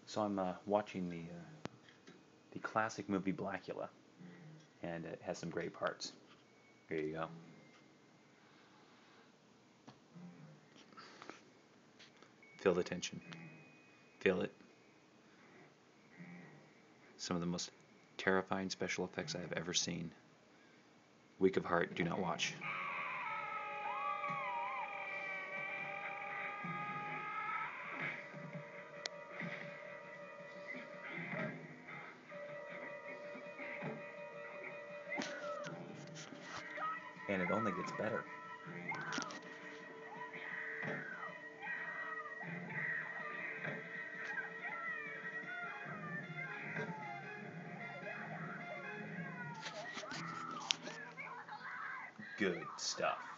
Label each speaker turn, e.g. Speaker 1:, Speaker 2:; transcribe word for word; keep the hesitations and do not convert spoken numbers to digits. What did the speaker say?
Speaker 1: So I'm uh, watching the uh, the classic movie Blacula, and it has some great parts. Here you go. Feel the tension. Feel it. Some of the most terrifying special effects I have ever seen. Weak of heart, do not watch. And it only gets better. Good stuff.